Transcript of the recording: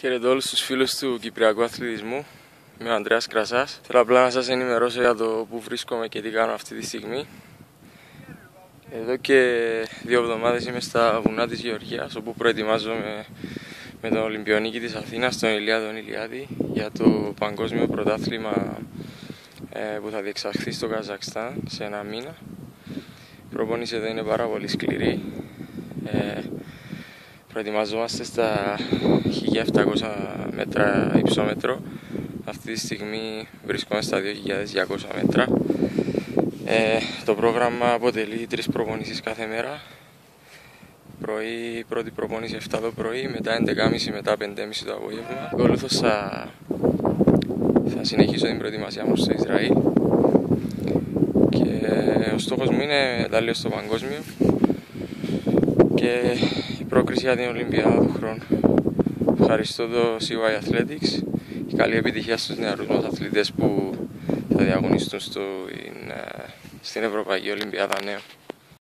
Χαίρετε όλους τους φίλους του Κυπριακού Αθλητισμού. Είμαι ο Ανδρέας Κρασάς. Θέλω απλά να σας ενημερώσω για το που βρίσκομαι και τι κάνω αυτή τη στιγμή. Εδώ και 2 εβδομάδες είμαι στα βουνά της Γεωργίας, όπου προετοιμάζομαι με τον Ολυμπιονίκη της Αθήνας, τον Ηλία τον Ηλιάδη, για το παγκόσμιο πρωτάθλημα που θα διεξαχθεί στο Καζακστάν σε 1 μήνα. Η προπόνηση εδώ είναι πάρα πολύ σκληρή. Προετοιμαζόμαστε στα 1700 μέτρα υψόμετρο. Αυτή τη στιγμή βρισκόμαστε στα 2200 μέτρα. Το πρόγραμμα αποτελεί 3 προπονήσεις κάθε μέρα. Πρώτη προπόνηση 7 το πρωί, μετά 11.30, μετά 5.30 το απόγευμα. Ακολούθως θα συνεχίσω την προετοιμασία μου στο Ισραήλ. Και ο στόχος μου είναι μετάλλιο στο παγκόσμιο και η πρόκριση για την Ολυμπιάδα του χρόνου. Ευχαριστώ το CY Athletics και καλή επιτυχία στους νεαρούς μας αθλητές που θα διαγωνιστούν στην Ευρωπαϊκή Ολυμπιάδα νέων.